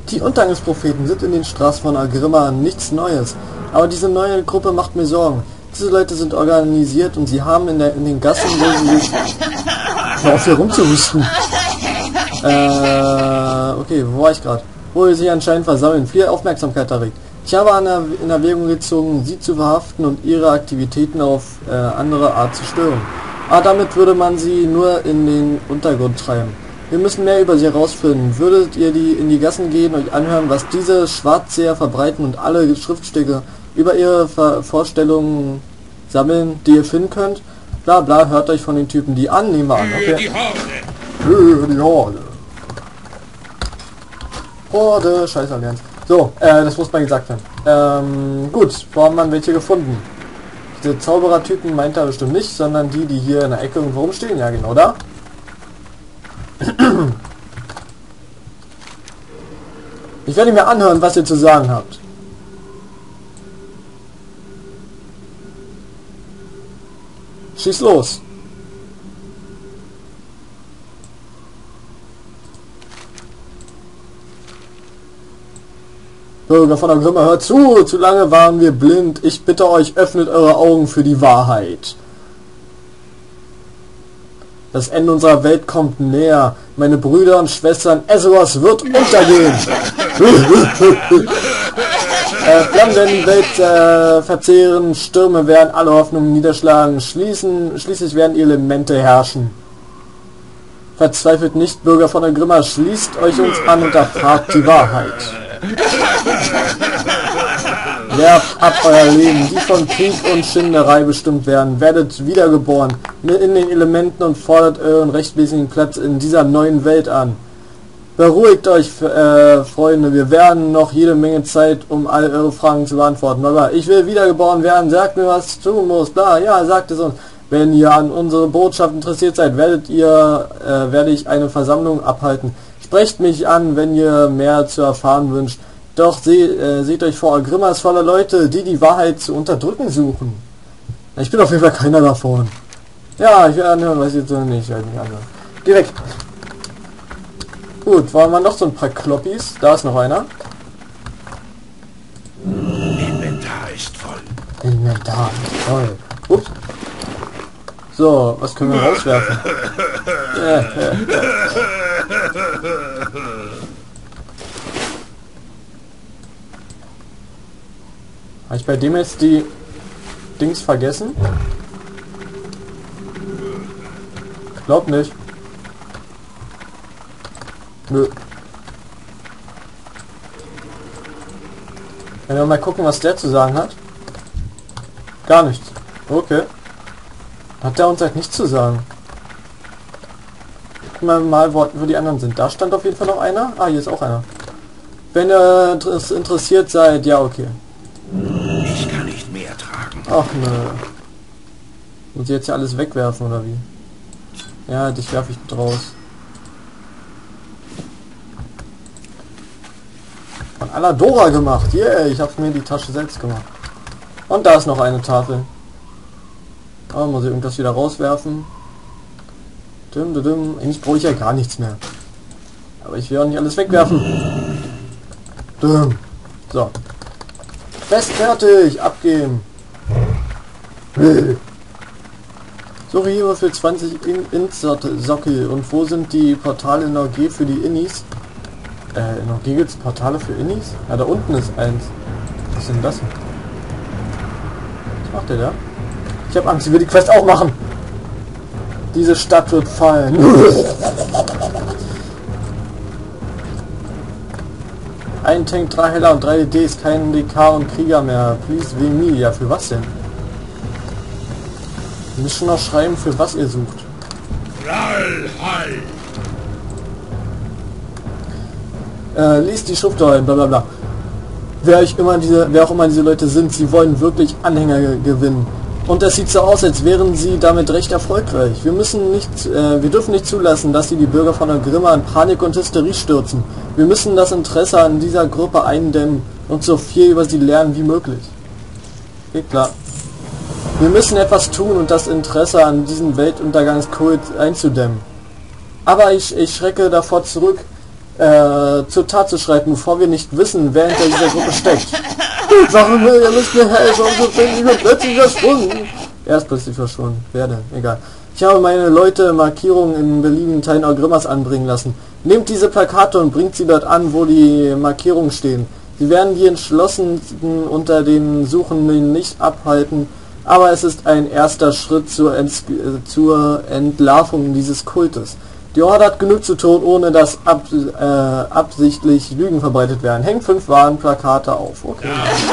Die Untergangspropheten sind in den Straßen von Agrimma nichts Neues. Aber diese neue Gruppe macht mir Sorgen. Diese Leute sind organisiert und sie haben in den Gassen, wo sie sich... Hör auf hier rumzuhusten. Okay, wo war ich gerade? Wo sie sich anscheinend versammeln. Viel Aufmerksamkeit erregt. Ich habe in Erwägung gezogen, sie zu verhaften und ihre Aktivitäten auf andere Art zu stören. Aber damit würde man sie nur in den Untergrund treiben. Wir müssen mehr über sie herausfinden. Würdet ihr in die Gassen gehen und euch anhören, was diese Schwarzseher verbreiten und alle Schriftstücke über ihre Vorstellungen sammeln, die ihr finden könnt? Bla bla, hört euch von den Typen die an, nehmen wir an, okay? Die Horde. Horde, scheiß Allianz. So, das muss mal gesagt werden. Gut, wo haben wir welche gefunden? Diese Zauberertypen meint er bestimmt nicht, sondern die hier in der Ecke irgendwo rumstehen. Ja, genau da. Ich werde mir anhören, was ihr zu sagen habt. Schieß los. Bürger von Agrimma, hört zu! Zu lange waren wir blind. Ich bitte euch, öffnet eure Augen für die Wahrheit. Das Ende unserer Welt kommt näher. Meine Brüder und Schwestern, Essos wird untergehen. Flammen werden die Welt verzehren, Stürme werden alle Hoffnungen niederschlagen, schließlich werden Elemente herrschen. Verzweifelt nicht, Bürger von Agrimma, schließt euch uns an und erfahrt die Wahrheit. Werft ab euer Leben, die von Krieg und Schinderei bestimmt werden, werdet wiedergeboren in den Elementen und fordert euren rechtmäßigen Platz in dieser neuen Welt an. Beruhigt euch, Freunde, wir werden noch jede Menge Zeit, um all eure Fragen zu beantworten. Aber ich will wiedergeboren werden, sagt mir, was tun muss, bla, ja, sagt es uns. Wenn ihr an unsere Botschaft interessiert seid, werde ich eine Versammlung abhalten. Sprecht mich an, wenn ihr mehr zu erfahren wünscht. Doch seht euch vor, Agrimma ist voller Leute, die die Wahrheit zu unterdrücken suchen. Ich bin auf jeden Fall keiner davon. Ja, ich werde anhören, weiß jetzt nicht. Geh weg. Gut, wollen wir noch so ein paar Kloppis? Da ist noch einer. Inventar ist voll. Inventar ist voll. Ups. So, was können wir rauswerfen? Habe ich bei dem jetzt die Dings vergessen? Glaub nicht. Nö. Wenn wir mal gucken, was der zu sagen hat. Gar nichts. Okay. Hat der uns halt nichts zu sagen. Gucken wir mal, wo die anderen sind. Da stand auf jeden Fall noch einer. Ah, hier ist auch einer. Wenn ihr interessiert seid, ja, okay. Ich kann nicht mehr tragen. Ach nö. Muss ich jetzt ja alles wegwerfen, oder wie? Ja, dich werfe ich mit raus. Von Aladora gemacht. Yeah, ich habe mir die Tasche selbst gemacht. Und da ist noch eine Tafel. Oh, muss ich irgendwas wieder rauswerfen. Eigentlich brauche ich ja gar nichts mehr. Aber ich will auch nicht alles wegwerfen. So. Fest fertig. Abgeben. So, hier für 20 Sockel. Und wo sind die Portale in OG für die Innis? In OG gibt es Portale für Innis? Ja, da unten ist eins. Was ist denn das? Was macht der da? Ich habe Angst, ich will die Quest auch machen. Diese Stadt wird fallen. Ein Tank, 3 Heller und 3 DDs, kein DK und Krieger mehr. Please wegen me. Ja, für was denn? Ihr müsst schon noch schreiben, für was ihr sucht. Liest die Schrift ein, bla bla bla. Wer auch immer diese Leute sind, sie wollen wirklich Anhänger gewinnen. Und es sieht so aus, als wären sie damit recht erfolgreich. Wir dürfen nicht zulassen, dass sie die Bürger von Agrimma in Panik und Hysterie stürzen. Wir müssen das Interesse an dieser Gruppe eindämmen und so viel über sie lernen wie möglich. Geht klar. Wir müssen etwas tun und das Interesse an diesem Weltuntergangskult einzudämmen. Aber ich schrecke davor zurück, zur Tat zu schreiten, bevor wir nicht wissen, wer hinter dieser Gruppe steckt. Warum ihr müsst mir helfen? So bin ich plötzlich verschwunden. Er ist plötzlich verschwunden. Wer denn? Egal. Ich habe meine Leute Markierungen in beliebigen Teilen Orgrimmas anbringen lassen. Nehmt diese Plakate und bringt sie dort an, wo die Markierungen stehen. Sie werden die Entschlossenen unter den Suchenden nicht abhalten, aber es ist ein erster Schritt zur Entlarvung dieses Kultes. Die Horde hat genug zu tun, ohne dass absichtlich Lügen verbreitet werden. Hängt 5 Warnplakate auf. Okay.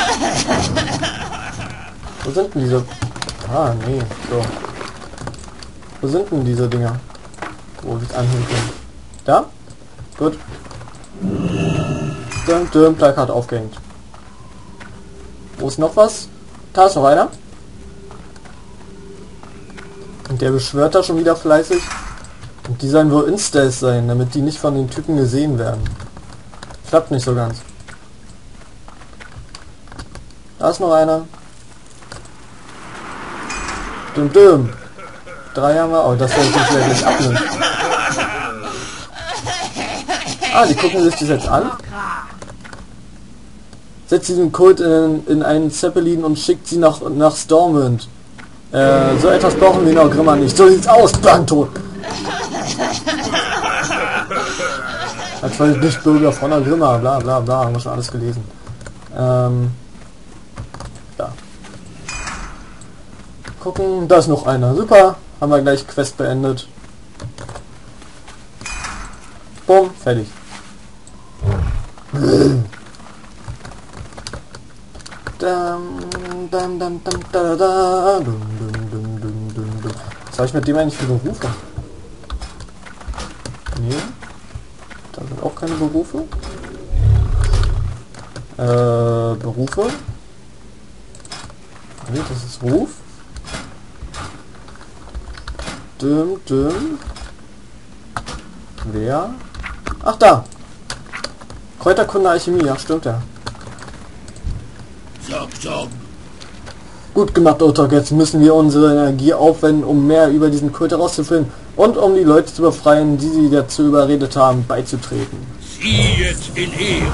Wo sind denn diese... Ah, nee. So. Wo sind denn diese Dinger? Wo wir es anhängen können? Da? Gut. Plakat aufgehängt. Wo ist noch was? Da ist noch einer. Und der beschwört da schon wieder fleißig. Und die sollen wohl Instas sein, damit die nicht von den Typen gesehen werden. Klappt nicht so ganz. Da ist noch einer. Düm. 3 haben wir. Oh, das soll ich nicht wirklich abnehmen. Ah, die gucken sich das jetzt an. Setzt diesen Kult in einen Zeppelin und schickt sie nach Stormwind. So etwas brauchen wir in Orgrimma nicht. So sieht's aus, Plankton! Als weil nicht Bürger von Orgrimma, bla bla bla, haben wir schon alles gelesen. Ja. Gucken, da ist noch einer. Super, haben wir gleich Quest beendet. Bumm, fertig. Was habe ich mit dem eigentlich für Berufe? Nee. Da sind auch keine Berufe. Berufe. Nee, das ist Ruf. Wer? Ach da! Kräuterkunde Alchemie, ja stimmt ja. Gut gemacht, Otok. Jetzt müssen wir unsere Energie aufwenden, um mehr über diesen Kult herauszufinden und um die Leute zu befreien, die sie dazu überredet haben, beizutreten. Ziehet in Ehre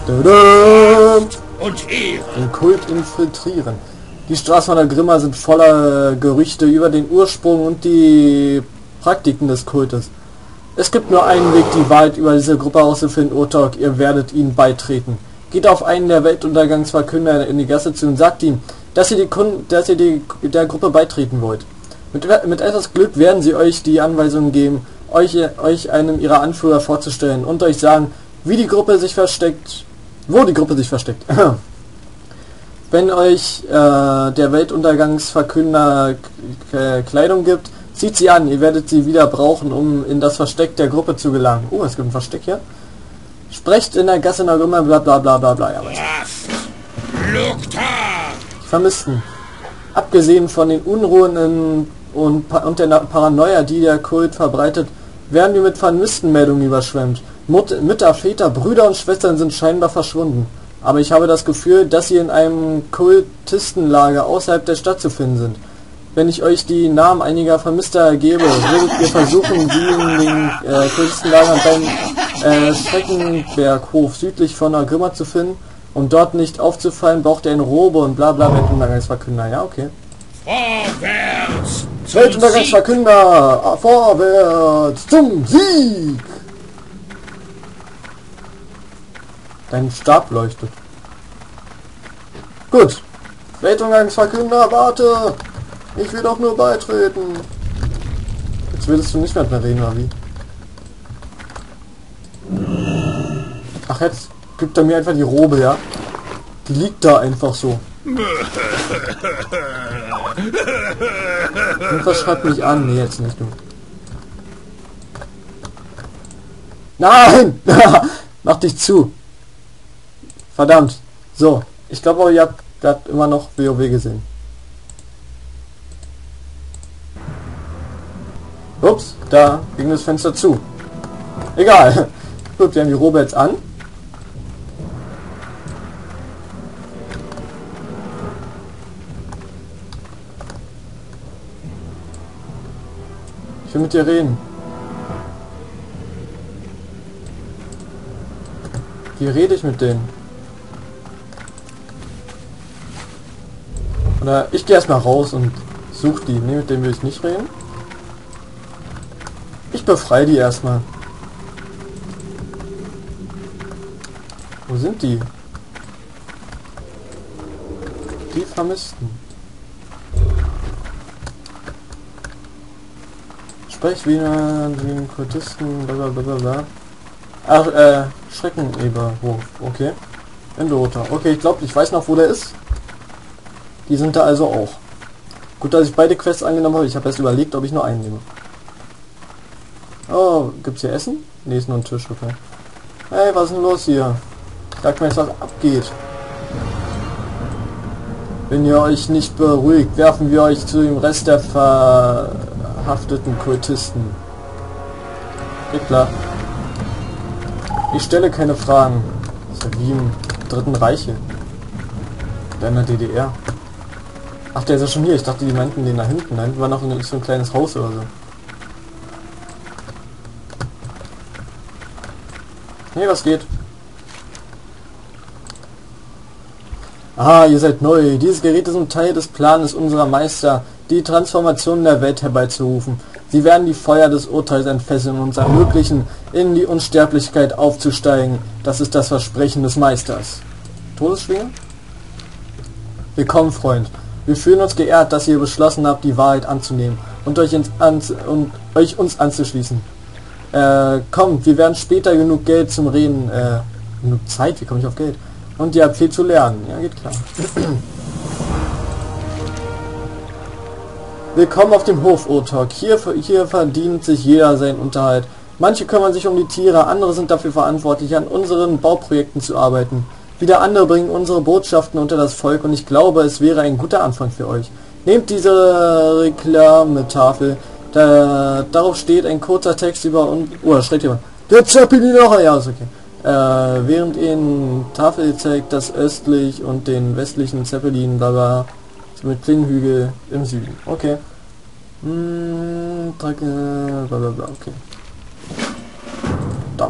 und Ehre. Den Kult infiltrieren. Die Straßen von Orgrimma sind voller Gerüchte über den Ursprung und die Praktiken des Kultes. Es gibt nur einen Weg, die Wahrheit über diese Gruppe herauszufinden, Otok. Ihr werdet ihnen beitreten. Geht auf einen der Weltuntergangsverkünder in die Gasse zu und sagt ihm, dass ihr der Gruppe beitreten wollt. Mit etwas Glück werden sie euch die Anweisungen geben, euch einem ihrer Anführer vorzustellen und euch sagen, wo die Gruppe sich versteckt. Wenn euch der Weltuntergangsverkünder Kleidung gibt, zieht sie an, ihr werdet sie wieder brauchen, um in das Versteck der Gruppe zu gelangen. Oh, es gibt ein Versteck hier. Sprecht in der Gasse in Orgrimma, bla bla bla bla bla. Ja, Vermissten. Abgesehen von den Unruhen und der Paranoia, die der Kult verbreitet, werden wir mit Vermisstenmeldungen überschwemmt. Mütter, Väter, Brüder und Schwestern sind scheinbar verschwunden. Aber ich habe das Gefühl, dass sie in einem Kultistenlager außerhalb der Stadt zu finden sind. Wenn ich euch die Namen einiger Vermisster gebe, würdet ihr versuchen, sie in den Kultistenlagern beim Schreckenberghof südlich von Orgrimma zu finden. Um dort nicht aufzufallen, braucht ihr eine Robe und bla bla Weltuntergangsverkünder. Ja, okay. Vorwärts! Weltuntergangsverkünder! Vorwärts zum Sieg! Dein Stab leuchtet. Gut. Weltuntergangsverkünder, warte! Ich will doch nur beitreten. Jetzt willst du nicht mehr reden, oder wie? Ach, jetzt gibt er mir einfach die Robe, ja? Die liegt da einfach so. Und was schreibt mich an? Nee, jetzt nicht, du. Nein! Mach dich zu. Verdammt. So. Ich glaube aber, ihr habt gerade immer noch WoW gesehen. Ups, da ging das Fenster zu. Egal. Gut, wir haben die Robe jetzt an. Ich will mit dir reden. Wie rede ich mit denen? Oder ich gehe erstmal raus und suche die. Ne, mit denen will ich nicht reden. Ich befreie die erstmal. Wo sind die? Die Vermissten. Sprech wie den Kultisten, blablabla. Ach, Schreckeneberhof, okay. Endorota. Okay, ich glaube, ich weiß noch, wo der ist. Die sind da also auch. Gut, dass ich beide Quests angenommen habe. Ich habe erst überlegt, ob ich nur einen nehme. Oh, gibt's hier Essen? Ne, ist nur ein Tisch, okay. Hey, was ist denn los hier? Sagt mir jetzt, was abgeht. Wenn ihr euch nicht beruhigt, werfen wir euch zu dem Rest der verhafteten Kultisten. Geht klar. Ich stelle keine Fragen. Das ist ja wie im Dritten Reich hier. Oder in der DDR. Ach, der ist ja schon hier. Ich dachte, die meinten den da hinten. Da hinten war noch so ein kleines Haus oder so. Nee, was geht? Ah, ihr seid neu. Diese Geräte sind Teil des Planes unserer Meister, die Transformation der Welt herbeizurufen. Sie werden die Feuer des Urteils entfesseln und uns ermöglichen, in die Unsterblichkeit aufzusteigen. Das ist das Versprechen des Meisters. Todesschwinge? Willkommen, Freund. Wir fühlen uns geehrt, dass ihr beschlossen habt, die Wahrheit anzunehmen und euch uns anzuschließen. Kommt, wir werden später genug Geld zum Reden, genug Zeit, wie komme ich auf Geld? Und ihr habt viel zu lernen. Ja, geht klar. Willkommen auf dem Hof, Urtok. Hier verdient sich jeder seinen Unterhalt. Manche kümmern sich um die Tiere, andere sind dafür verantwortlich, an unseren Bauprojekten zu arbeiten. Wieder andere bringen unsere Botschaften unter das Volk und ich glaube, es wäre ein guter Anfang für euch. Nehmt diese Reklametafel. Darauf steht ein kurzer Text über da steht jemand. Der Zeppeliner, ja, ist okay. Während ihnen Tafel zeigt, das östlich und den westlichen Zeppelin, bla mit Klingenhügel im Süden. Okay. Blablabla, okay. Dann.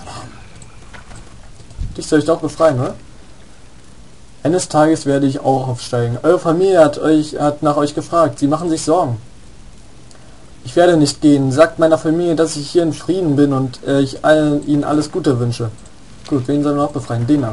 Dich soll ich doch befreien, oder? Eines Tages werde ich auch aufsteigen. Eure Familie hat nach euch gefragt. Sie machen sich Sorgen. Ich werde nicht gehen. Sagt meiner Familie, dass ich hier in Frieden bin und ich ihnen alles Gute wünsche. Gut, wen sollen wir noch befreien? Dena.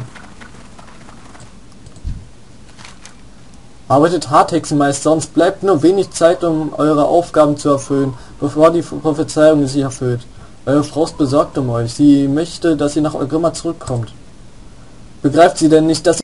Arbeitet hart, Hexenmeister, sonst bleibt nur wenig Zeit, um eure Aufgaben zu erfüllen, bevor die Prophezeiung sich erfüllt. Eure Frau ist besorgt um euch. Sie möchte, dass ihr nach Orgrimmar zurückkommt. Begreift sie denn nicht, dass